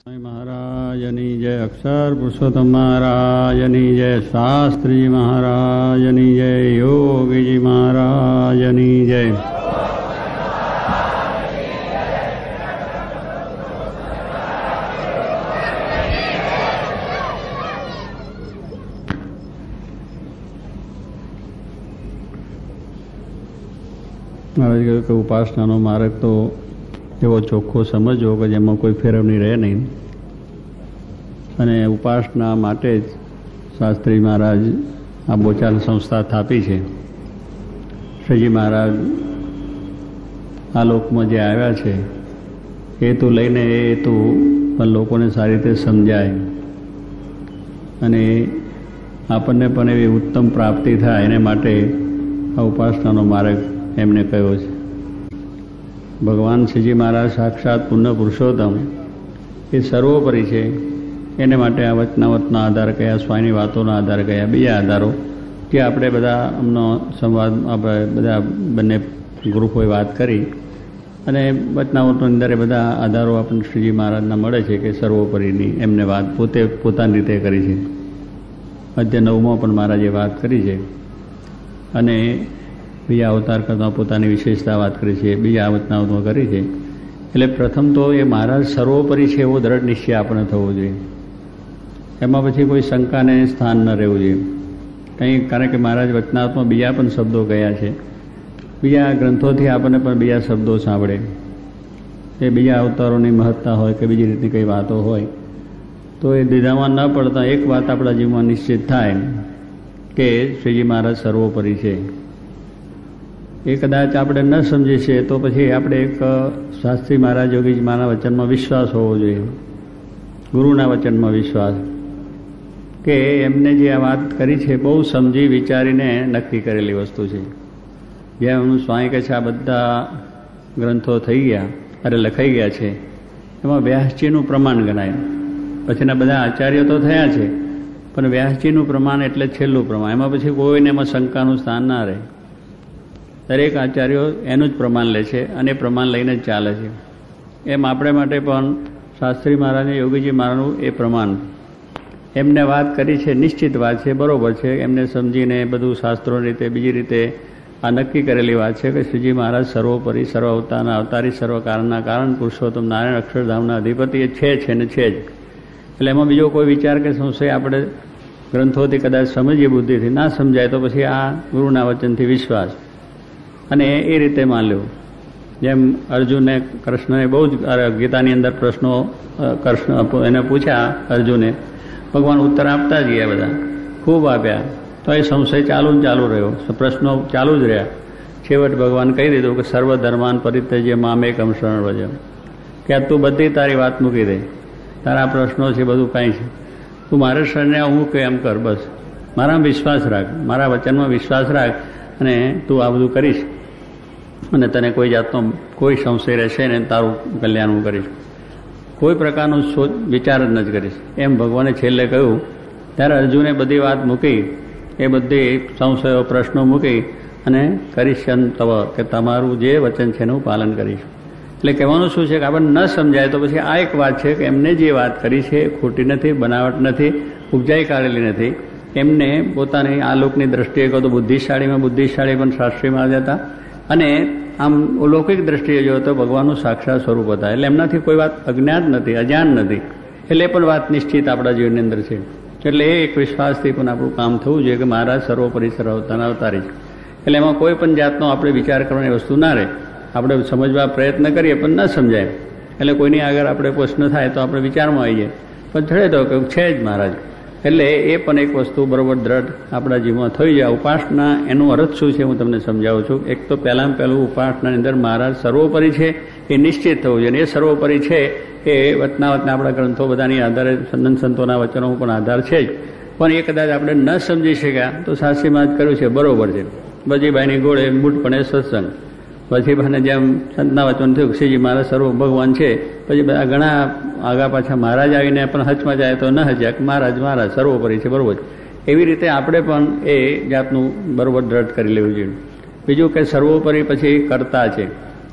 મહારાજની જય, અક્ષર પુરુષોત્તમ મહારાજની જય, શાસ્ત્રી મહારાજની જય, યોગીજી મહારાજની જય. મહારાજ કહ્યું કે ઉપાસનાનો માર્ગ તો એવો ચોખ્ખો સમજવો કે જેમાં કોઈ ફેરવણી રહે નહીં, અને ઉપાસના માટે જ શાસ્ત્રી મહારાજ આ બોચાલ સંસ્થા સ્થાપી છે. શ્રીજી મહારાજ આ લોકમાં જે આવ્યા છે હેતુ લઈને એ હેતુ પણ લોકોને સારી રીતે સમજાય અને આપણને પણ એવી ઉત્તમ પ્રાપ્તિ થાય એને માટે આ ઉપાસનાનો માર્ગ એમને કહ્યો છે. ભગવાન શ્રીજી મહારાજ સાક્ષાત પુણ્ય પુરુષોત્તમ એ સર્વોપરી છે, એને માટે આ વચનાવતનો આધાર કયા, સ્વામીની વાતોના આધાર કયા, બીજા આધારો કે આપણે બધા અમનો સંવાદ આપણે બધા બંને ગ્રુપોએ વાત કરી અને વચનાવતની અંદર એ બધા આધારો આપણને શ્રીજી મહારાજના મળે છે કે સર્વોપરીની એમને વાત પોતે પોતાની રીતે કરી છે. અધ્યાય 9માં પણ મહારાજે વાત કરી છે અને બીજા અવતાર કરતાં પોતાની વિશેષતા વાત કરી છે, બીજા વચનાવતમાં કરી છે. એટલે પ્રથમ તો એ મહારાજ સર્વોપરી છે એવો દ્રઢ નિશ્ચય આપણે થવો જોઈએ, એમાં પછી કોઈ શંકાને સ્થાન ન રહેવું જોઈએ કંઈ, કારણ કે મહારાજ વચનાવતમાં બીજા પણ શબ્દો કયા છે, બીજા ગ્રંથોથી આપણને પણ બીજા શબ્દો સાંભળે એ બીજા અવતારોની મહત્તા હોય કે બીજી રીતની કંઈ વાતો હોય તો એ દીધામાં ન પડતા એક વાત આપણા જીવનમાં નિશ્ચિત થાય કે શ્રીજી મહારાજ સર્વોપરી છે. એ કદાચ આપણે ન સમજી છે તો પછી આપણે એક શાસ્ત્રી મહારાજ યોગીજી મહારાજ વચનમાં વિશ્વાસ હોવો જોઈએ, ગુરુના વચનમાં વિશ્વાસ કે એમને જે આ વાત કરી છે બહુ સમજી વિચારીને નક્કી કરેલી વસ્તુ છે. જેમ સ્વામી કહે છે આ બધા ગ્રંથો થઈ ગયા અરે લખાઈ ગયા છે એમાં વ્યાસજીનું પ્રમાણ ગણાય, પછીના બધા આચાર્યો તો થયા છે પણ વ્યાસજીનું પ્રમાણ એટલે છેલ્લું પ્રમાણ, એમાં પછી કોઈને એમાં શંકાનું સ્થાન ના રહે. દરેક આચાર્યો એનું જ પ્રમાણ લે છે અને એ પ્રમાણ લઈને જ ચાલે છે. એમ આપણે માટે પણ શાસ્ત્રી મહારાજને યોગીજી મહારાજનું એ પ્રમાણ એમને વાત કરી છે, નિશ્ચિત વાત છે, બરાબર છે, એમને સમજીને બધું શાસ્ત્રોની રીતે બીજી રીતે આ નક્કી કરેલી વાત છે કે શ્રીજી મહારાજ સર્વોપરી, સર્વ અવતારના અવતારી, સર્વ કારણના કારણ, પુરુષોત્તમ નારાયણ, અક્ષરધામના અધિપતિ એ છે ને છે જ. એટલે એમાં બીજો કોઈ વિચાર કે સંશય આપણે ગ્રંથોથી કદાચ સમજીએ, બુદ્ધિથી ના સમજાય તો પછી આ ગુરુના વચનથી વિશ્વાસ અને એ રીતે માન્યું. જેમ અર્જુને કૃષ્ણને બહુ જ ગીતાની અંદર પ્રશ્નો કૃષ્ણ એને પૂછ્યા અર્જુને, ભગવાન ઉત્તર આપતા જ ગયા, બધા ખૂબ આપ્યા તો એ સંશય ચાલુ રહ્યો, પ્રશ્નો ચાલુ જ રહ્યા. છેવટ ભગવાન કહી દીધું કે સર્વ ધર્માન પરિત્યજ્ય મામેકમ શરણ વ્રજ, કે તું બધી તારી વાત મૂકી દે, તારા પ્રશ્નો છે બધું કાંઈ છે, તું મારે શરણે હું કે એમ કર, બસ મારામાં વિશ્વાસ રાખ, મારા વચનમાં વિશ્વાસ રાખ અને તું આ બધું કરીશ અને તને કોઈ જાતનો કોઈ સંશય રહેશે ને તારું કલ્યાણ હું કરીશ, કોઈ પ્રકારનું સોચ વિચાર જ નથી કરીશ. એમ ભગવાને છેલ્લે કહ્યું ત્યારે અર્જુને બધી વાત મૂકી, એ બધી સંશયો પ્રશ્નો મૂકી અને કરીશ તવ, કે તમારું જે વચન છે એનું પાલન કરીશ. એટલે કહેવાનું શું છે કે આપણને ન સમજાય તો પછી આ એક વાત છે કે એમને જે વાત કરી છે ખોટી નથી, બનાવટ નથી, ઉપજાઈ કાઢેલી નથી. એમને પોતાની આ લોકની દ્રષ્ટિએ કહો તો બુદ્ધિશાળીમાં બુદ્ધિશાળી પણ શાસ્ત્રીમાં જ હતા અને આમ લૌકિક દ્રષ્ટિએ જો તો ભગવાનનું સાક્ષાત સ્વરૂપ હતા. એટલે એમનાથી કોઈ વાત અજ્ઞાત નથી, અજાણ નથી, એટલે પણ વાત નિશ્ચિત આપણા જીવનની અંદર છે. એટલે એ એક વિશ્વાસથી પણ આપણું કામ થવું જોઈએ કે મહારાજ સર્વોપરી સર્વતાના અવતારી છે. એટલે એમાં કોઈ પણ જાતનો આપણે વિચાર કરવાની વસ્તુ ના રહે, આપણે સમજવા પ્રયત્ન કરીએ પણ ન સમજાય, એટલે કોઈની આગળ આપણે પ્રશ્ન થાય તો આપણે વિચારમાં આવીએ પણ છેડે તો કે છે જ મહારાજ. એટલે એ પણ એક વસ્તુ બરાબર દ્રઢ આપણા જીવનમાં થઈ જાય. ઉપાસના એનું અર્થ શું છે હું તમને સમજાવું છું. એક તો પહેલાં પહેલું ઉપાસનાની અંદર મહારાજ સર્વોપરી છે એ નિશ્ચિત થવું જોઈએ, અને એ સર્વોપરી છે એ વચનાવતના આપણા ગ્રંથો બધાની આધારે સંત સંતોના વચનો પણ આધાર છે જ, પણ એ કદાચ આપણે ન સમજી શક્યા તો શાસ્ત્રીમાં જ કર્યું છે બરાબર છે. બજીભાઈની ગોળે મૂઢપણે સત્સંગ, પછી મને જેમ સંતના વચન થયું શ્રીજી મહારાજ સર્વ ભગવાન છે, પછી બધા ઘણા આગા પાછા મહારાજ આવીને પણ હચમાં જાય તો ન હચ્યા મહારાજ સર્વોપરી છે, બરોબર. એવી રીતે આપણે પણ એ જાતનું બરોબર દ્રઢ કરી લેવું જોઈએ. બીજું કે સર્વોપરી પછી કર્તા છે,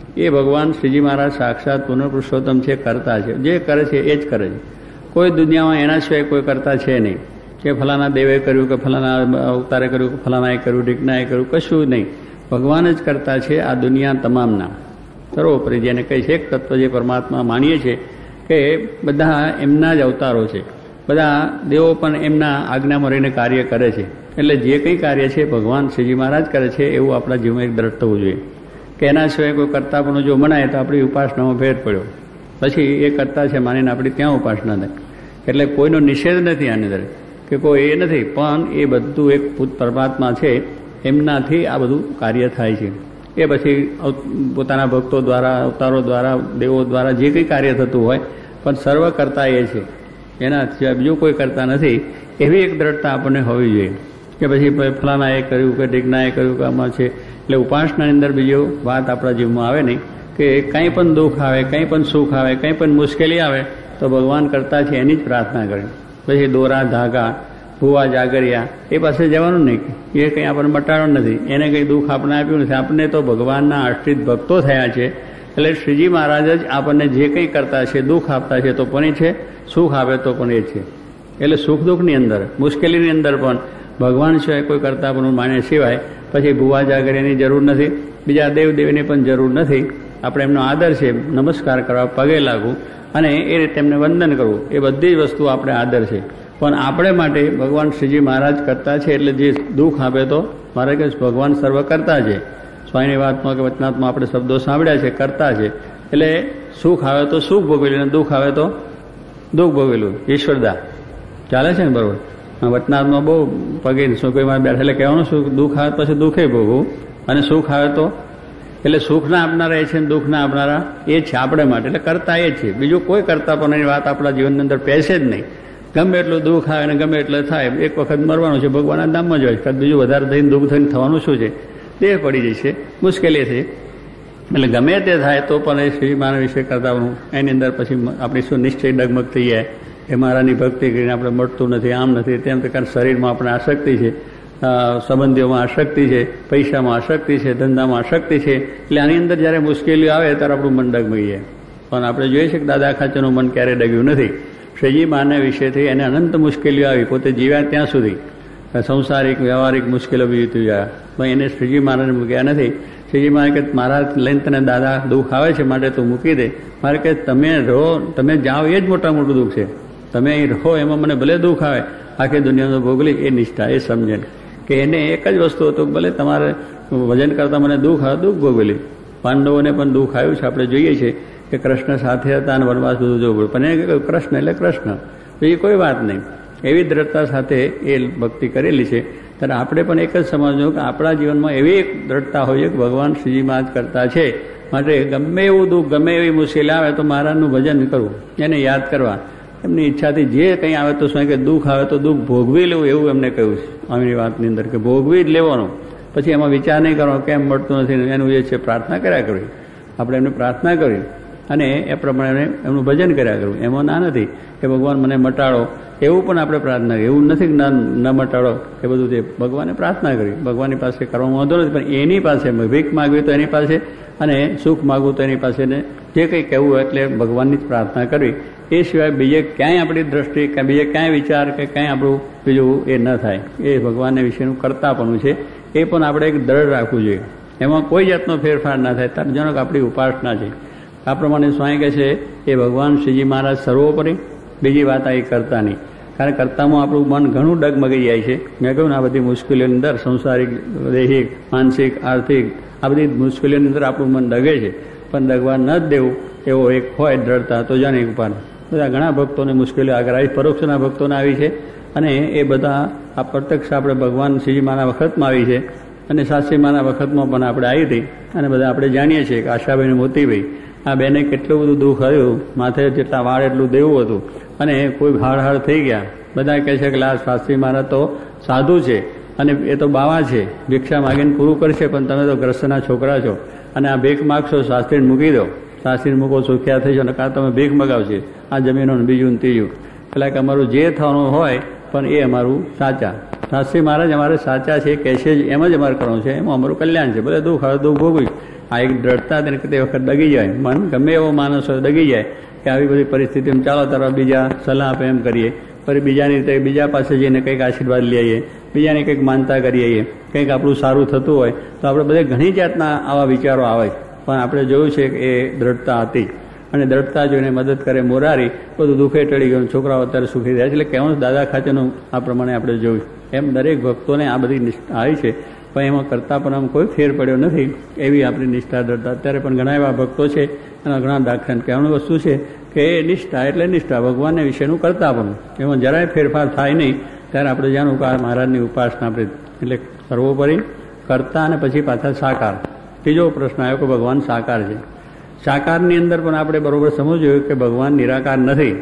એ ભગવાન શ્રીજી મહારાજ સાક્ષાત પુનઃપુરુષોત્તમ છે, કરતા છે. જે કરે છે એ જ કરે છે. કોઈ દુનિયામાં એના સિવાય કોઈ કરતા છે નહીં કે ફલાના દેવે કર્યું કે ફલાના અવતારે કર્યું કે ફલાનાએ કર્યું ઢીકનાએ કર્યું, કશું નહીં. ભગવાન જ કરતા છે આ દુનિયા તમામના. સર્વોપરી જેને કહે છે એક તત્વ જે પરમાત્મા માનીએ છીએ કે બધા એમના જ અવતારો છે, બધા દેવો પણ એમના આજ્ઞામાં રહીને કાર્ય કરે છે. એટલે જે કંઈ કાર્ય છે ભગવાન શ્રીજી મહારાજ કરે છે એવું આપણા જીવનમાં એક દ્રઢ થવું જોઈએ કે એના સિવાય કોઈ કરતાપણું જો મનાય તો આપણી ઉપાસનામાં ફેર પડ્યો, પછી એ કરતા છે માનીને આપણી ત્યાં ઉપાસના થાય. એટલે કોઈનો નિષેધ નથી આની અંદર કે કોઈ એ નથી, પણ એ બધું એક પરમાત્મા છે એમનાથી આ બધું કાર્ય થાય છે. એ પછી પોતાના ભક્તો દ્વારા અવતારો દ્વારા દેવો દ્વારા જે કંઈ કાર્ય થતું હોય પણ સર્વ કરતા એ છે, એના સિવાય બીજું કોઈ કરતા નથી. એવી એક દ્રઢતા આપણને હોવી જોઈએ કે પછી ફલાનાએ કર્યું કે ઢીકનાએ કર્યું કે આમાં છે. એટલે ઉપાસનાની અંદર બીજો વાત આપણા જીવનમાં આવે નહીં કે કંઈ પણ દુઃખ આવે, કંઈ પણ સુખ આવે, કંઈ પણ મુશ્કેલી આવે તો ભગવાન કરતા છે એની જ પ્રાર્થના કરે. પછી દોરા ધાગા ભૂવા જાગરિયા એ પાસે જવાનું નહીં, એ કંઈ આપણને મટાડો નથી, એને કંઈ દુઃખ આપણે આપ્યું નથી. આપણે તો ભગવાનના આશ્રિત ભક્તો થયા છે. એટલે શ્રીજી મહારાજ જ આપણને જે કંઈ કરતા છે, દુઃખ આપતા છે તો પણ એ છે, સુખ આપે તો પણ એ છે. એટલે સુખ દુઃખની અંદર મુશ્કેલીની અંદર પણ ભગવાન સિવાય કોઈ કરતા પણ માને સિવાય પછી ભૂવા જાગરિયાની જરૂર નથી, બીજા દેવ દેવીની પણ જરૂર નથી. આપણે એમનો આદર છે, નમસ્કાર કરવા, પગે લાગવું અને એ રીતે એમને વંદન કરવું, એ બધી જ વસ્તુ આપણે આદર છે. પણ આપણે માટે ભગવાન શ્રીજી મહારાજ કરતા છે. એટલે જે દુઃખ આપે તો મારે કે ભગવાન સર્વ કરતા છે. સ્વામીની વાતમાં કે વચનાત્મા આપણે શબ્દો સાંભળ્યા છે, કરતા છે. એટલે સુખ આવે તો સુખ ભોગવેલું અને દુઃખ આવે તો દુઃખ ભોગવેલું. ઈશ્વરદા ચાલે છે ને બરોબર. વચનાત્મા બહુ પગે શું કોઈ મારે બેઠા એટલે કહેવાનું શું, દુઃખ આવે પછી દુઃખે ભોગવું અને સુખ આવે તો એટલે સુખના આપનારા એ છે, દુઃખના આપનારા એ છે આપણે માટે. એટલે કરતા એ છે, બીજું કોઈ કરતા પણ એની વાત આપણા જીવનની અંદર પહેશે જ નહીં. ગમે એટલું દુઃખ આવે ને ગમે એટલે થાય, એક વખત મરવાનું છે, ભગવાનના ધામમાં જ હોય. બીજું વધારે થઈને દુઃખ થઈને થવાનું શું છે, દેહ પડી જશે, મુશ્કેલી છે. એટલે ગમે તે થાય તો પણ એ શ્રી મહારાજ વિશે કરતા એની અંદર પછી આપણી શું નિશ્ચય ડગમગ થઈ જાય એ મહારાજની ભક્તિ કરીને આપણે મળતું નથી, આમ નથી તેમ. કારણ શરીરમાં આપણે આસક્તિ છે, સંબંધીઓમાં આસક્તિ છે, પૈસામાં આસક્તિ છે, ધંધામાં આસક્તિ છે. એટલે આની અંદર જ્યારે મુશ્કેલીઓ આવે ત્યારે આપણું મન ડગમગી જાય. પણ આપણે જોઈએ છીએ કે દાદા ખાચરનું મન ક્યારેય ડગ્યું નથી. શ્રીજી મહારાજના વિશેથી એને અનંત મુશ્કેલીઓ આવી, પોતે જીવ્યા ત્યાં સુધી સંસારિક વ્યવહારિક મુશ્કેલીઓ બીજી ગયા, પણ એને શ્રીજી મહારાજને મૂક્યા નથી. શ્રીજી મહારાજ કે મારા લઈને તને દાદા દુઃખ આવે છે માટે તું મૂકી દે. મારે કે તમે રહો, તમે જાઓ એ જ મોટા મોટું દુઃખ છે. તમે અહીં રહો એમાં મને ભલે દુઃખ આવે, આખી દુનિયાનો ભોગલી એ નિષ્ઠા એ સમજે કે એને એક જ વસ્તુ હતું, ભલે તમારે વજન કરતાં મને દુઃખ આવે, દુઃખ ભોગવેલી. પાંડવોને પણ દુઃખ આવ્યું છે, આપણે જોઈએ છીએ કે કૃષ્ણ સાથે હતા અને વનવાસ બધું જોવું પડે, પણ એને કહ્યું કૃષ્ણ એટલે કૃષ્ણ, બીજી કોઈ વાત નહીં. એવી દ્રઢતા સાથે એ ભક્તિ કરેલી છે. ત્યારે આપણે પણ એક જ સમજવું કે આપણા જીવનમાં એવી એક દ્રઢતા હોય કે ભગવાન શ્રીજી મહારાજ કરતા છે, માટે ગમે એવું દુઃખ, ગમે એવી મુશ્કેલી આવે તો મહારાજનું ભજન કરવું, એને યાદ કરવા. એમની ઈચ્છાથી જે કંઈ આવે તો શું કે દુઃખ આવે તો દુઃખ ભોગવી લેવું, એવું એમને કહ્યું છે આમની વાતની અંદર કે ભોગવી જ લેવાનું. પછી એમાં વિચાર નહીં કરવાનો કેમ મળતું નથી, એનું જે છે પ્રાર્થના કર્યા કરવી. આપણે એમને પ્રાર્થના કરવી અને એ પ્રમાણે એમનું ભજન કર્યા કરવું. એમાં ના નથી કે ભગવાન મને મટાડો, એવું પણ આપણે પ્રાર્થના કરી. એવું નથી કે ન મટાડો, એ બધું તે ભગવાને પ્રાર્થના કરી. ભગવાનની પાસે કરવામાં વાંધો નથી, પણ એની પાસે ભીખ માગવી તો એની પાસે અને સુખ માગવું તો એની પાસે ને જે કંઈ કહેવું હોય એટલે ભગવાનની જ પ્રાર્થના કરવી. એ સિવાય બીજે ક્યાંય આપણી દ્રષ્ટિ કે બીજે ક્યાંય વિચાર કે ક્યાંય આપણું બીજું એ ન થાય. એ ભગવાનને વિશેનું કરતાપણું છે, એ પણ આપણે એક દ્રઢ રાખવું જોઈએ. એમાં કોઈ જાતનો ફેરફાર ના થાય. ત્યારે જાણો કે આપણી ઉપાસના છે. આ પ્રમાણે સ્વામી કહે છે એ ભગવાન શ્રીજી મહારાજ સર્વોપરી, બીજી વાત આ એ કરતા નહીં. કારણ કરતામાં આપણું મન ઘણું ડગમગી જાય છે. મેં કહ્યું ને આ બધી મુશ્કેલીઓની અંદર સંસારિક, દૈહિક, માનસિક, આર્થિક આ બધી મુશ્કેલીઓની અંદર આપણું મન ડગે છે. પણ ડગવા ન જ દેવું એવો એક હોય દ્રઢતા તો જાણે ઉપાડ. બધા ઘણા ભક્તોને મુશ્કેલીઓ આગળ આવી, પરોક્ષના ભક્તોને આવી છે અને એ બધા આ પ્રત્યક્ષ આપણે ભગવાન શ્રીજી માના વખતમાં આવી છે અને શાસ્ત્રી માના વખતમાં પણ આપણે આવી હતી. અને બધા આપણે જાણીએ છીએ કે આશાભાઈ અને મોતીભાઈ આ બેને કેટલું બધું દુઃખ આવ્યું, માથે જેટલા વાળ એટલું દેવું હતું અને કોઈ હાડ થઈ ગયા. બધા કહે છે કે લા શાસ્ત્રી મારા તો સાધુ છે અને એ તો બાવા છે, ભિક્ષા માગીને પૂરું કરશે, પણ તમે તો ગ્રસ્તના છોકરા છો અને આ ભીખ માગશો, શાસ્ત્રીને મૂકી દો, શાસ્ત્રીને મૂકો સુખ્યા થઈ છો ને કાં તમે ભીખ મગાવશે આ જમીનોને બીજું ને ત્રીજું. એટલે કે અમારું જે થવાનું હોય પણ એ અમારું સાચા શાસ્ત્રી મહારાજ અમારે સાચા છે, કહેશે જ એમ જ અમારે કરવાનું છે, એમાં અમારું કલ્યાણ છે. ભલે દુઃખ આવે દુઃખ ભોગવી, આ એક દ્રઢતા તેને તે વખત ડગી જાય. મન ગમે એવો માણસ હોય ડગી જાય કે આવી બધી પરિસ્થિતિમાં ચાલો તરફ બીજા સલાહ આપે એમ કરીએ, ફરી બીજાની રીતે બીજા પાસે જઈને કંઈક આશીર્વાદ લઈ આવીએ, બીજાને કંઈક માનતા કરી આવીએ, કંઈક આપણું સારું થતું હોય તો આપણે બધે ઘણી જાતના આવા વિચારો આવે. પણ આપણે જોયું છે કે એ દ્રઢતા હતી અને દ્રઢતા જોઈને મદદ કરે મોરારી, બધું દુઃખે ટળી ગયું, છોકરાઓ અત્યારે સુખી થયા. એટલે કહેવાનું દાદા ખાચરનું આ પ્રમાણે આપણે જોયું. એમ દરેક ભક્તોને આ બધી નિષ્ઠા આવી છે, પણ એમાં કરતા પણ આમ કોઈ ફેર પડ્યો નથી. એવી આપણી નિષ્ઠા દ્રઢતા. અત્યારે પણ ઘણા એવા ભક્તો છે, એના ઘણા દાખલા. કહેવાનું વસ્તુ છે કે નિષ્ઠા એટલે નિષ્ઠા, ભગવાનને વિશેનું કરતા પણ એમાં જરાય ફેરફાર થાય નહીં. ત્યારે આપણે જાણવું કે આ મહારાજની ઉપાસના આપણે એટલે સર્વોપરી કરતા અને પછી પાછા સાકાર. ત્રીજો પ્રશ્ન આવ્યો કે ભગવાન સાકાર છે. સાકારની અંદર પણ આપણે બરોબર સમજવું જોઈએ કે ભગવાન નિરાકાર નથી.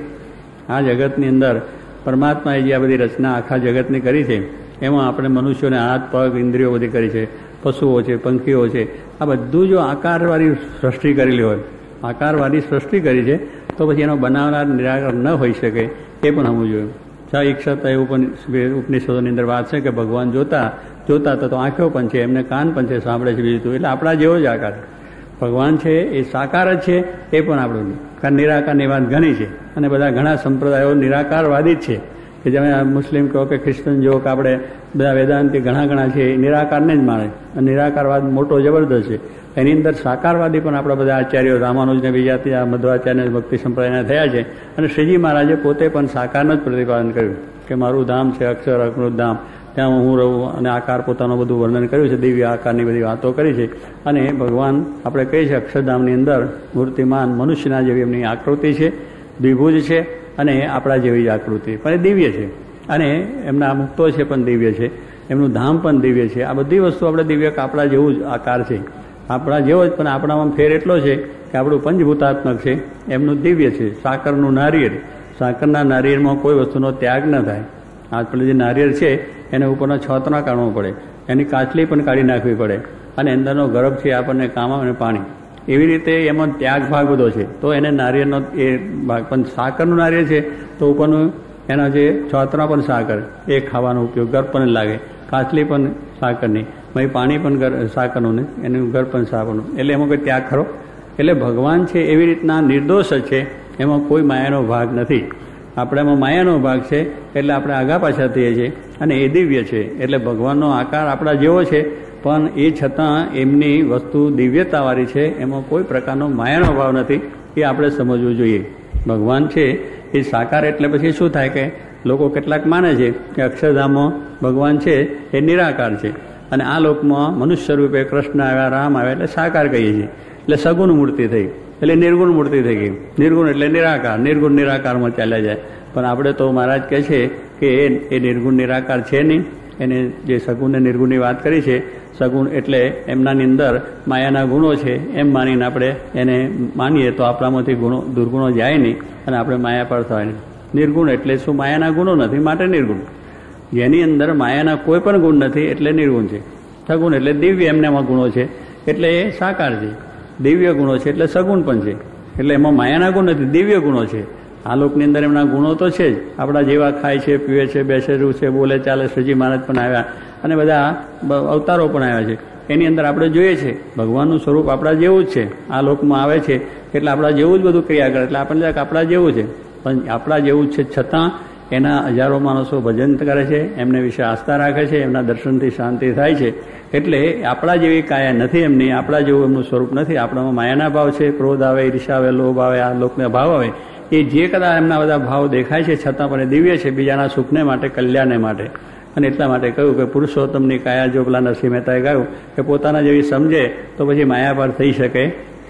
આ જગતની અંદર પરમાત્માએ જે આ બધી રચના આખા જગતની કરી છે, એમાં આપણે મનુષ્યોને હાથ પગ ઇન્દ્રિયો બધી કરી છે, પશુઓ છે, પંખીઓ છે, આ બધું જો આકારવાળી સૃષ્ટિ કરેલી હોય, આકારવાળી સૃષ્ટિ કરી છે, તો પછી એનો બનાવનાર નિરાકાર ન હોઈ શકે એ પણ સમજવું જોઈએ. ઈક્ષતા એવું પણ ઉપનિષદોની અંદર વાત છે કે ભગવાન જોતા તો આંખો પણ છે, એમને કાન પણ છે, સાંભળે છે બીજું. એટલે આપણા જેવો જ આકાર ભગવાન છે, એ સાકાર જ છે. એ પણ આપણું કારણ નિરાકારની વાત ઘણી છે અને બધા ઘણા સંપ્રદાયો નિરાકારવાદી જ છે કે જેમ મુસ્લિમ કહો કે ખ્રિસ્તન જો કે આપણે બધા વેદાંતિ ઘણા છે એ નિરાકારને જ માને. નિરાકારવાદ મોટો જબરદસ્ત છે. એની અંદર સાકારવાદી પણ આપણા બધા આચાર્યો રામાનુજને બીજા મધ્વાચાર્ય ભક્તિ સંપ્રદાયના થયા છે. અને શ્રીજી મહારાજે પોતે પણ સાકારનું જ પ્રતિપાદન કર્યું કે મારું ધામ છે અક્ષર અકૃત ધામ, ત્યાં હું રહું, અને આકાર પોતાનું બધું વર્ણન કર્યું છે, દિવ્ય આકારની બધી વાતો કરી છે. અને ભગવાન આપણે કહીએ છીએ અક્ષરધામની અંદર મૂર્તિમાન મનુષ્યના જેવી એમની આકૃતિ છે, દ્વિભુજ છે અને આપણા જેવી જ આકૃતિ, પણ એ દિવ્ય છે. અને એમના મુક્તો છે પણ દિવ્ય છે, એમનું ધામ પણ દિવ્ય છે. આ બધી વસ્તુ આપણે દિવ્ય કે આપણા જેવું જ આકાર છે, આપણા જેવો જ, પણ આપણામાં ફેર એટલો છે કે આપણું પંચભૂતાત્મક છે, એમનું દિવ્ય છે. સાકરનું નારિયેળ, સાકરના નારિયેળમાં કોઈ વસ્તુનો ત્યાગ ન થાય. આ પેલું જે નારિયેળ છે એને ઉપરનો છોતરા કાઢવો પડે, એની કાચલી પણ કાઢી નાખવી પડે, અને અંદરનો ગર્ભ છે આપણને કામ આવે, અને પાણી. એવી રીતે એમાં ત્યાગ ભાગ બધો છે, તો એને નારિયેળનો એ ભાગ. પણ સાકરનું નારિયેળ છે તો ઉપરનું એના જે છોતરા પણ સાકર, એ ખાવાનો ઉપયોગ, ગર્ભ પણ લાગે, કાચલી પણ સાકરની, ભાઈ પાણી પણ સાકરનું ને એનું ગર્ભ પણ સાકરનું. એટલે એમાં કોઈ ત્યાગ ખરો? એટલે ભગવાન છે એવી રીતના નિર્દોષ જ છે, એમાં કોઈ માયાનો ભાગ નથી. આપણામાં માયાનો ભાગ છે એટલે આપણે આગા પાછા થઈએ છીએ, અને એ દિવ્ય છે. એટલે ભગવાનનો આકાર આપણા જેવો છે, પણ એ છતાં એમની વસ્તુ દિવ્યતાવાળી છે, એમાં કોઈ પ્રકારનો માયાનો ભાવ નથી. એ આપણે સમજવું જોઈએ. ભગવાન છે એ સાકાર એટલે પછી શું થાય કે લોકો કેટલાક માને છે કે અક્ષરધામમાં ભગવાન છે એ નિરાકાર છે, અને આ લોકમાં મનુષ્ય રૂપે કૃષ્ણ આવ્યા, રામ આવ્યા એટલે સાકાર કહીએ છીએ. એટલે સગુણ મૂર્તિ થઈ, એટલે નિર્ગુણ મૂર્તિ થઈ ગઈ. નિર્ગુણ એટલે નિરાકાર, નિર્ગુણ નિરાકારમાં ચાલ્યા જાય. પણ આપણે તો મહારાજ કહે છે કે એ નિર્ગુણ નિરાકાર છે નહીં. એને જે સગુણ ને નિર્ગુણની વાત કરી છે, સગુણ એટલે એમનાની અંદર માયાના ગુણો છે એમ માનીને આપણે એને માનીએ તો આપણામાંથી ગુણો દુર્ગુણો જાય નહીં અને આપણે માયા પર થાય નહીં. નિર્ગુણ એટલે શું? માયાના ગુણો નથી માટે નિર્ગુણ. જેની અંદર માયાના કોઈ પણ ગુણ નથી એટલે નિર્ગુણ છે. સગુણ એટલે દિવ્ય, એમનામાં ગુણો છે એટલે એ સાકાર છે. દિવ્ય ગુણો છે એટલે સગુણ પણ છે, એટલે એમાં માયાના ગુણ નથી, દિવ્ય ગુણો છે. આ લોકની અંદર એમના ગુણો તો છે જ, આપણા જેવા ખાય છે, પીવે છે, બેસે છે, બોલે ચાલે. શ્રીજી મહારાજ પણ આવ્યા અને બધા અવતારો પણ આવ્યા છે. એની અંદર આપણે જોઈએ છે ભગવાનનું સ્વરૂપ આપણા જેવું જ છે. આ લોકમાં આવે છે એટલે આપણા જેવું જ બધું ક્રિયા કરે, એટલે આપણને આપણા જેવું છે. પણ આપણા જેવું જ છે છતાં એના હજારો માણસો ભજન કરે છે, એમને વિશે આસ્થા રાખે છે, એમના દર્શનથી શાંતિ થાય છે. એટલે આપણા જેવી કાયા નથી એમની, આપણા જેવું એમનું સ્વરૂપ નથી. આપણામાં માયાના ભાવ છે, ક્રોધ આવે, ઈર્ષા આવે, લોભ આવે, આ લોકના ભાવ આવે. એ જે કદાચ એમના બધા ભાવ દેખાય છે છતાં પણ એ દિવ્ય છે, બીજાના સુખને માટે, કલ્યાણને માટે. અને એટલા માટે કહ્યું કે પુરુષોત્તમની કાયા, જો પેલા નરસિંહ મહેતાએ કહ્યું કે પોતાના જેવી સમજે તો પછી માયા પર થઈ શકે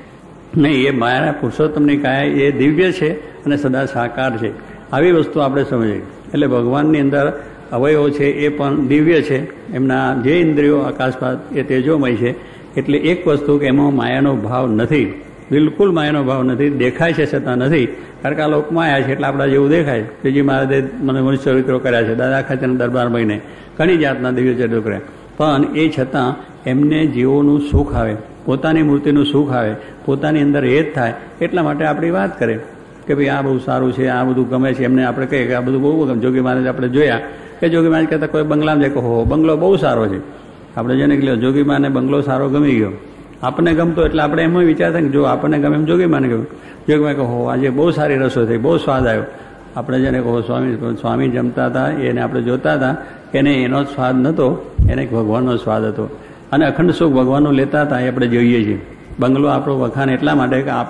નહીં. એ માયાના પુરુષોત્તમની કાયા એ દિવ્ય છે અને સદા સાકાર છે. આવી વસ્તુ આપણે સમજીએ. એટલે ભગવાનની અંદર અવયવો છે એ પણ દિવ્ય છે. એમના જે ઇન્દ્રિયો આકાશપાત એ તેજોમય છે. એટલે એક વસ્તુ કે એમાં માયાનો ભાવ નથી, બિલકુલ માયાનો ભાવ નથી. દેખાય છે છતાં નથી, કારણ કે આ લોકમાં આવ્યા છે એટલે આપણા જેવું દેખાય. શ્રીજી મહારાજે મને મનુષ્ય ચરિત્રો કર્યા છે, દાદા ખાચરના દરબાર મહિને ઘણી જાતના દિવ્ય ચરિત્રો કર્યા. પણ એ છતાં એમને જીવોનું સુખ આવે, પોતાની મૂર્તિનું સુખ આવે, પોતાની અંદર એ જ થાય. એટલા માટે આપણી વાત કરે કે ભાઈ આ બહુ સારું છે, આ બધું ગમે છે. એમને આપણે કહીએ કે આ બધું બહુ ગમે. જોગી મહારાજ આપણે જોયા કે જોગી મહારાજ કહેતા કોઈ બંગલામાં જાય કે હો બંગલો બહુ સારો છે. આપણે જેને કહ્યું જોગી મહારાજને બંગલો સારો ગમી ગયો, આપણને ગમતો એટલે આપણે એમ વિચારતા કે જો આપણને ગમે એમ જોગીમાને ગમ્યું. જોગીમાં કહો આજે બહુ સારી રસોઈ થઈ, બહુ સ્વાદ આવ્યો. આપણે જેને કહો સ્વામી જમતા હતા એને આપણે જોતા હતા, એને એનો સ્વાદ નહોતો, એને ભગવાનનો સ્વાદ હતો. અને અખંડ સુખ ભગવાનનું લેતા હતા એ આપણે જોઈએ છીએ. બંગલો આપણો વખાણ એટલા માટે કે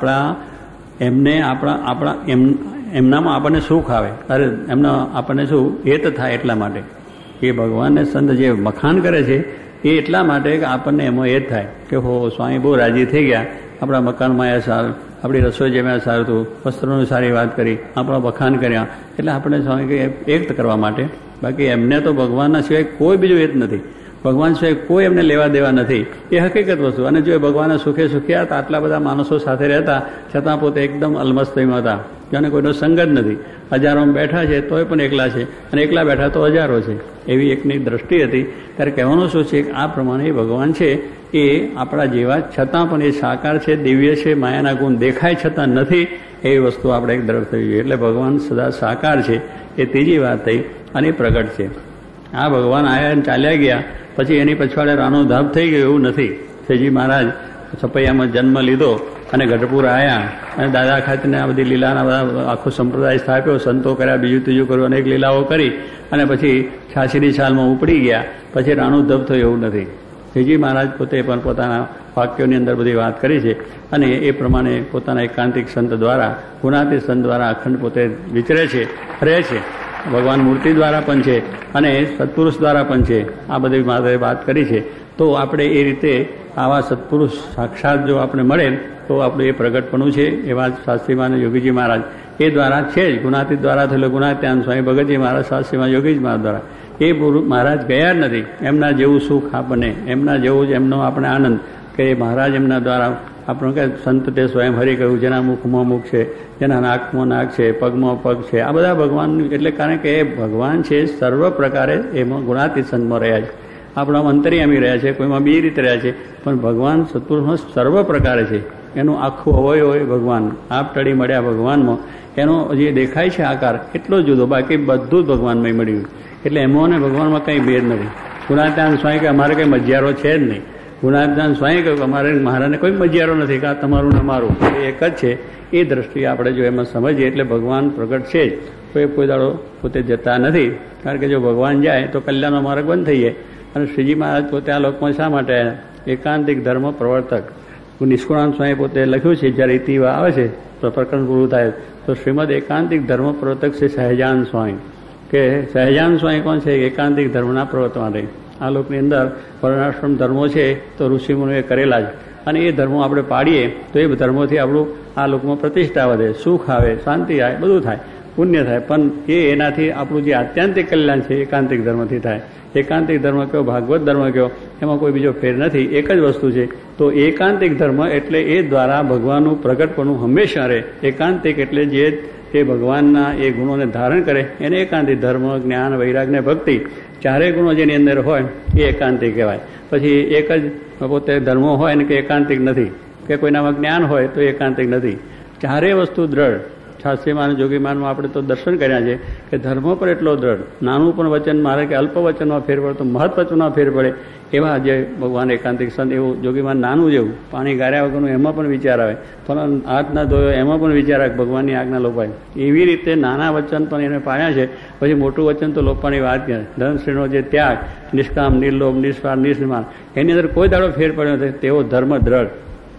એમનામાં આપણને સુખ આવે, અરે એમના આપણને શું હેત થાય એટલા માટે. એ ભગવાનને સંત જે વખાણ કરે છે એ એટલા માટે કે આપણને એમાં હેત થાય કે હો સ્વામી બહુ રાજી થઈ ગયા, આપણા મકાનમાં એ સારું, આપણી રસોઈ જેમાં સારું હતું, વસ્ત્રોની સારી વાત કરી, આપણા વખાણ કર્યા, એટલે આપણે સ્વામી વ્યક્ત કરવા માટે. બાકી એમને તો ભગવાનના સિવાય કોઈ બીજું હેત નથી, ભગવાન સિવાય કોઈ એમને લેવા દેવા નથી, એ હકીકત વસ્તુ. અને જો ભગવાનના સુખે સુખ્યા હતા, આટલા બધા માણસો સાથે રહેતા છતાં પોતે એકદમ અલમસ્તીમાં હતા, જેને કોઈનો સંગ જ નથી. હજારોમાં બેઠા છે તોય પણ એકલા છે, અને એકલા બેઠા તો હજારો છે, એવી એકની દ્રષ્ટિ હતી. ત્યારે કહેવાનું શું છે કે આ પ્રમાણે ભગવાન છે એ આપણા જેવા છતાં પણ એ સાકાર છે, દિવ્ય છે, માયાના ગુણ દેખાય છતાં નથી, એવી વસ્તુ આપણે એક દ્રઢ થવી જોઈએ. એટલે ભગવાન સદા સાકાર છે, એ ત્રીજી વાત થઈ. અને પ્રગટ છે. આ ભગવાન આયા અને ચાલ્યા ગયા પછી એની પછવાડે રાનો ધાપ થઈ ગયો એવું નથી. શ્રીજી મહારાજ છપૈયામાં જન્મ લીધો અને ગઢપુર આવ્યા અને દાદા ખાતરને આ બધી લીલાના બધા આખો સંપ્રદાય સ્થાપ્યો, સંતો કર્યા, બીજું ત્રીજું કર્યું, અનેક લીલાઓ કરી અને પછી 86ની સાલમાં ઉપડી ગયા. પછી રાનો ધબ થયો એવું નથી. શ્રીજી મહારાજ પોતે પણ પોતાના વાક્યોની અંદર બધી વાત કરી છે. અને એ પ્રમાણે પોતાના એકાંતિક સંત દ્વારા, ગુણાતીત સંત દ્વારા અખંડ પોતે વિચરે છે, રહે છે. ભગવાન મૂર્તિ દ્વારા પણ છે અને સત્પુરુષ દ્વારા પણ છે. આ બધી વાત કરી છે. તો આપણે એ રીતે આવા સત્પુરુષ સાક્ષાત જો આપણે મળે તો આપણું એ પ્રગટપણું છે. એવા શાસ્ત્રીમાં યોગીજી મહારાજ એ દ્વારા છે જ. ગુણાતીત દ્વારા થયેલો ગુણાત્યાન સ્વામી ભગતજી મહારાજ શાસ્ત્રીમાં યોગીજી મહારાજ દ્વારા. એ મહારાજ ગયા જ નથી. એમના જેવું સુખ આપણને, એમના જેવું જ એમનો આપણે આનંદ કે મહારાજ એમના દ્વારા આપણું કે સંત તે સ્વયં હરિ કહ્યું, જેના મુખમાં મુખ છે, જેના નાકમાં નાક છે, પગમાં પગ છે. આ બધા ભગવાન, એટલે કારણ કે એ ભગવાન છે સર્વ પ્રકારે એમાં ગુણાતીત સંતમાં રહ્યા છે. આપણા અંતર્યામી રહ્યા છે, કોઈમાં બે રીતે રહ્યા છે, પણ ભગવાન સત્પુરુષમાં સર્વ પ્રકારે છે. એનું આખું અવયવ હોય ભગવાન, આપ ટળી મળ્યા ભગવાનમાં, એનો જે દેખાય છે આકાર એટલો જુદો, બાકી બધું જ ભગવાનમાં મળ્યું. એટલે એમાં ને ભગવાનમાં કંઈ ભેદ નથી. ગુણાત્યાન સ્વામી કે અમારે કંઈ મજિયારો છે જ નહીં. ગુણાત્યાન સ્વામી કહ્યું અમારે મહારાજને કોઈ મજિયારો નથી કે આ તમારું ને અમારું, એ એક જ છે. એ દ્રષ્ટિએ આપણે જો એમાં સમજીએ એટલે ભગવાન પ્રગટ છે જ. કોઈ દાડો પોતે જતા નથી. કારણ કે જો ભગવાન જાય તો કલ્યાણનો માર્ગ બંધ થઈ જાય. અને શ્રીજી મહારાજ પોતે આ લોકમાં શા માટે એકાંતિક ધર્મ પ્રવર્તક. નિષ્કુળાનંદ સ્વામી પોતે લખ્યું છે, જ્યારે ઇતિ આવે છે તો પ્રકરણ પૂરું થાય તો શ્રીમદ એકાંતિક ધર્મ પ્રવર્તક છે સહેજાન સ્વામી. કે સહેજાન સ્વામી કોણ છે? એકાંતિક ધર્મના પ્રવર્તન રહે. આ લોકની અંદર વર્ણાશ્રમ ધર્મો છે તો ઋષિમુનિઓએ કરેલા છે, અને એ ધર્મો આપણે પાડીએ તો એ ધર્મોથી આપણું આ લોકમાં પ્રતિષ્ઠા વધે, સુખ આવે, શાંતિ આવે, બધું થાય, પુણ્ય થાય. પણ એનાથી આપણું જે આત્યંતિક કલ્યાણ છે એકાંતિક ધર્મથી થાય. એકાંતિક ધર્મ કયો, ભાગવત ધર્મ કયો, એમાં કોઈ બીજો ફેર નથી, એક જ વસ્તુ છે. તો એકાંતિક ધર્મ એટલે એ દ્વારા ભગવાનનું પ્રગટપણું હંમેશા રહે. એકાંતિક એટલે જે તે ભગવાનના એ ગુણોને ધારણ કરે એને એકાંતિક ધર્મ, જ્ઞાન, વૈરાગ ને ભક્તિ, ચારેય ગુણો જેની અંદર હોય એ એકાંતિક કહેવાય. પછી એક જ પોતે ધર્મો હોય ને કે એકાંતિક નથી, કે કોઈનામાં જ્ઞાન હોય તો એકાંતિક નથી. ચારેય વસ્તુ દ્રઢ. શાસ્ત્રીમાન જોગીમાનમાં આપણે તો દર્શન કર્યા છે કે ધર્મ પર એટલો દ્રઢ, નાનું પણ વચન મારે કે અલ્પ વચનમાં ફેર પડે તો મહત્ વચનમાં ફેર પડે, એવા જે ભગવાન એકાંતિક સંત. એવું જોગીમાન નાનું જેવું, પાણી ગાર્યા વગરનું એમાં પણ વિચાર આવે, પણ હાથ ના ધોયો એમાં પણ વિચાર આવે, ભગવાનની આજ્ઞા લોપાય. એવી રીતે નાના વચન પણ એને પાડ્યા છે. પછી મોટું વચન તો લોપાની વાત કરે. ધર્મશ્રીનો જે ત્યાગ, નિષ્કામ, નિર્લોભ, નિસ્વાર્થ, નિસ્માન, એની અંદર કોઈ દાડો ફેર પડ્યો નથી. તેવો ધર્મ દ્રઢ.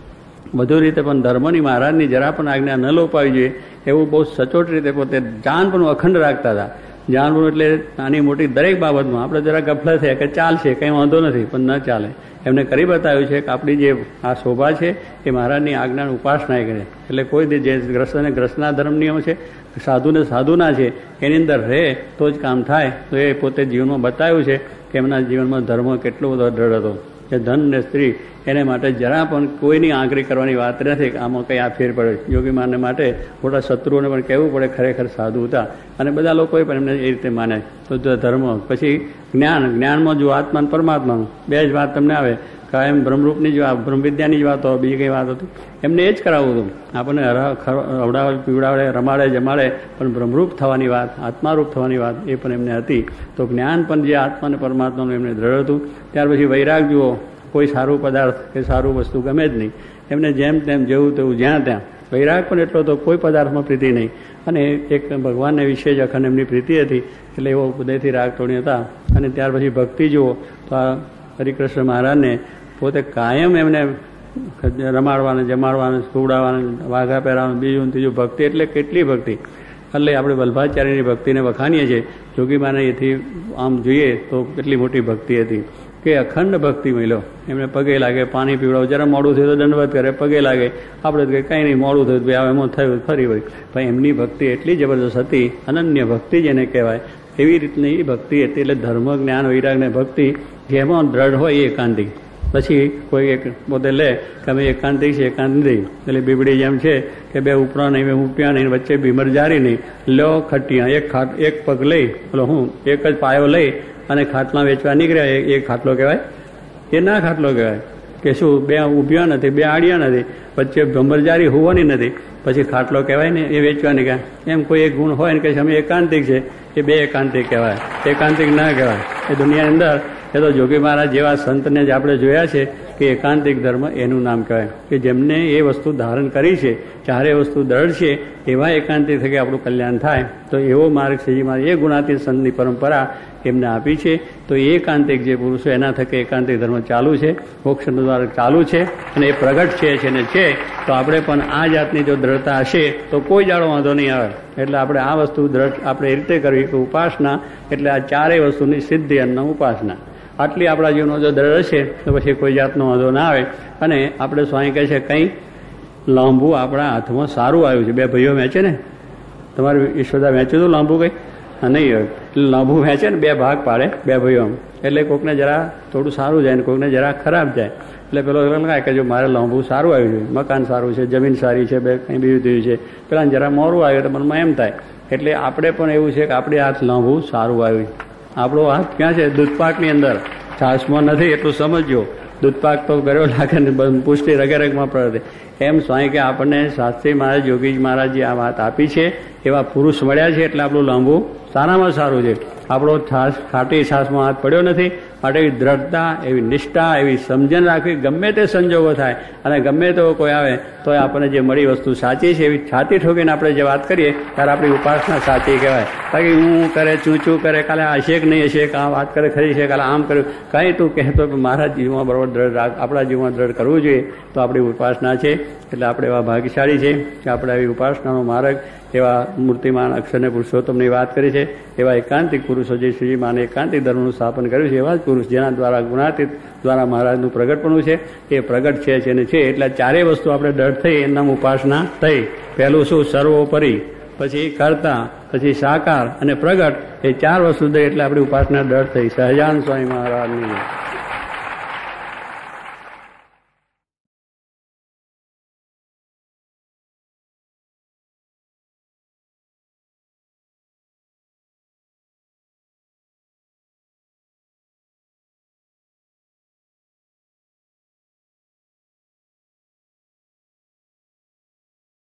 બધું રીતે પણ ધર્મની મહારાજની જરા પણ આજ્ઞા ન લોપાવી જોઈએ એવું બહુ સચોટ રીતે પોતે જાનપણું અખંડ રાખતા હતા. જાનપણું એટલે નાની મોટી દરેક બાબતમાં આપણે જરા ગફલા થયા કે ચાલશે, કંઈ વાંધો નથી, પણ ન ચાલે. એમને કરી બતાવ્યું છે કે આપણી જે આ શોભા છે એ મહારાજની આજ્ઞાની ઉપાસના કરે. એટલે કોઈ જે ગ્રસ્તને ગ્રસ્તના ધર્મ નિયમ છે, સાધુને સાધુના છે, એની અંદર રહે તો જ કામ થાય. તો એ પોતે જીવનમાં બતાવ્યું છે કે એમના જીવનમાં ધર્મ કેટલો બધો દ્રઢ હતો. કે ધન ને સ્ત્રી એને માટે જરા પણ કોઈની આંકરી કરવાની વાત નથી કે આમાં કંઈ આ ફેર પડે. યોગીમાનને માટે મોટા શત્રુઓને પણ કહેવું પડે ખરેખર સાધુ હતા, અને બધા લોકોએ પણ એમને એ રીતે માને. તો ધર્મ. પછી જ્ઞાન. જ્ઞાનમાં જો આત્મા અને પરમાત્માનું બે જ વાત તમને આવે. કાયમ બ્રહ્મરૂપની જ વાત, બ્રહ્મવિદ્યાની જ વાત હોય, બીજી કંઈ વાત હતી એમને એ જ કરાવવું હતું. આપણને અવડાવે, પીવડાવડે, રમાડે, જમાડે, પણ બ્રહ્મરૂપ થવાની વાત, આત્મારૂપ થવાની વાત એ પણ એમને હતી. તો જ્ઞાન પણ જે આત્મા અને પરમાત્માનું એમને દ્રઢ હતું. ત્યાર પછી વૈરાગ જુઓ. કોઈ સારું પદાર્થ કે સારું વસ્તુ ગમે જ નહીં. એમને જેમ તેમ જેવું તેવું જ્યાં ત્યાં. વૈરાગ પણ એટલો તો કોઈ પદાર્થમાં પ્રીતિ નહીં. અને એક ભગવાનને વિશે જ અખંડ એમની પ્રીતિ હતી, એટલે એવો ઉદયથી રાગ તોડી હતા. અને ત્યાર પછી ભક્તિ જુઓ તો આ હરિકૃષ્ણ મહારાજને પોતે કાયમ એમને રમાડવાને, જમાડવાને, સુવડાવવાને, વાઘા પહેરાવાનું, બીજું ત્રીજું. ભક્તિ એટલે કેટલી ભક્તિ! એટલે આપણે વલ્ભાચાર્યની ભક્તિને વખાણીએ છીએ. જોગીમાને એથી આમ જોઈએ તો કેટલી મોટી ભક્તિ હતી કે અખંડ ભક્તિ મળ્યો. એમને પગે લાગે, પાણી પીવડાવો, જરા મોડું થયું તો દંડવત કરે, પગે લાગે. આપણે તો કંઈ નહીં, મોડું થયું ભાઈ એમાં થયું ફરી વળી. ભાઈ એમની ભક્તિ એટલી જબરદસ્ત હતી, અનન્ય ભક્તિ જેને કહેવાય એવી રીતની ભક્તિ હતી. એટલે ધર્મ, જ્ઞાન, વૈરાગ ને ભક્તિ જેમાં દ્રઢ હોય એ એકાંતિક. પછી કોઈ એક પોતે લે કે અમે એકાંતિક છે, એકાંત નહીં. એટલે બીબડી જેમ છે કે બે ઉપરા નહીં, બે ઉપયા નહીં, વચ્ચે બીમર જારી નહીં. લો ખટિયા, એક પગ લઈ, બોલો હું એક જ પાયો લઈ અને ખાટલા વેચવા નીકળ્યા, એ ખાટલો કહેવાય? એ ના ખાટલો કહેવાય. કે શું બે ઊભ્યા નથી, બે આડિયા નથી, વચ્ચે ભમરજારી હોવાની નથી, પછી ખાટલો કહેવાય ને? એ વેચવા નીકળ્યા. એમ કોઈ એક ગુણ હોય ને કે અમે એકાંતિક છે, એ બે એકાંતિક કહેવાય, એકાંતિક ના કહેવાય. એ દુનિયાની અંદર એ તો જોગી મહારાજ જેવા સંતને જ આપણે જોયા છે કે એકાંતિક ધર્મ એનું નામ કહેવાય. કે જેમને એ વસ્તુ ધારણ કરી છે, ચારે વસ્તુ દ્રઢ છે, એવા એકાંતિક થકી આપણું કલ્યાણ થાય. તો એવો માર્ગ શ્રીજી મહારાજ, એ ગુણાતીત સંતની પરંપરા એમને આપી છે. તો એ એકાંતિક જે પુરુષો એના થકી એકાંતિક ધર્મ ચાલુ છે, મોક્ષનું દ્વાર ચાલુ છે અને એ પ્રગટ છે ને છે. તો આપણે પણ આ જાતની જો દ્રઢતા હશે તો કોઈ જાડો વાંધો નહીં આવે. એટલે આપણે આ વસ્તુ દ્રઢ આપણે એ રીતે કરવી કે ઉપાસના એટલે આ ચારેય વસ્તુની સિદ્ધિ અને ઉપાસના. આટલી આપણા જીવનો જો દ્રઢ હશે તો પછી કોઈ જાતનો વાંધો ના આવે. અને આપણે સ્વામી કહે છે કંઈ લાંબુ આપણા હાથમાં સારું આવ્યું છે. બે ભાઈઓ વેચે ને, તમારે ઈશ્વરદા વેચ્યું હતું લાંબુ કંઈ? નહીં હોય. લાંબુ વેચે ને, બે ભાગ પાડે બે ભાઈઓ. એટલે કોઈકને જરા થોડું સારું જાય ને કોઈકને જરા ખરાબ જાય. એટલે પેલો કહે કે જો મારે લાંબુ સારું આવ્યું છે, મકાન સારું છે, જમીન સારી છે, બે કંઈ બીજું થયું છે, પેલા જરા મોરું આવ્યું તો મનમાં એમ થાય. એટલે આપણે પણ એવું છે કે આપણે હાથ લાંબુ સારું આવ્યું. આપણો હાથ ક્યાં છે? દૂધપાકની અંદર, છાશમાં નથી. એટલું સમજજો. દૂધપાક તો ગળ્યો લાગે ને પુષ્ટિ રગેરગમાં પડે. એમ સ્વામી કે આપણને શાસ્ત્રી મહારાજ, યોગીજી મહારાજજી આ વાત આપી છે. એવા પુરુષ મળ્યા છે એટલે આપણું લાંબુ સારામાં સારું છે. આપણો છાશ, ખાટી છાશમાં હાથ પડ્યો નથી. માટે એવી દ્રઢતા, એવી નિષ્ઠા, એવી સમજણ રાખવી. ગમે તે સંજોગો થાય અને ગમે તેવો કોઈ આવે તો આપણને જે મળી વસ્તુ સાચી છે એવી છાતી ઠોકીને આપણે જે વાત કરીએ ત્યારે આપણી ઉપાસના સાચી કહેવાય. બાકી હું કરે, ચૂં કરે, કાલે હશે કે નહીં હશે, આ વાત કરે ખરી છે, કાલે આમ કર્યું, કંઈ તું કહેતો કે મારા જીવમાં બરોબર દ્રઢ રાખ, આપણા જીવમાં દ્રઢ કરવું જોઈએ. તો આપણી ઉપાસના છે. એટલે આપણે એવા ભાગ્યશાળી છે કે આપણે આવી ઉપાસનાનો માર્ગ, એવા મૂર્તિમાન અક્ષરને પુરુષોત્તમની વાત કરી છે. એવા એકાંતિક પુરુષો જે શ્રીજી માને એકાંતિક ધર્મનું સ્થાપન કર્યું છે, એવા જ પુરુષ જેના દ્વારા ગુણાતીત દ્વારા મહારાજનું પ્રગટપણું છે. એ પ્રગટ છે ને છે. એટલે ચારેય વસ્તુ આપણે દ્રઢ થઈ એના ઉપાસના થઈ. પહેલું શું? સર્વોપરી, પછી કર્તા, પછી સાકાર અને પ્રગટ. એ ચાર વસ્તુ થઈ એટલે આપણી ઉપાસના દ્રઢ થઈ. સહજાનંદ સ્વામી મહારાજની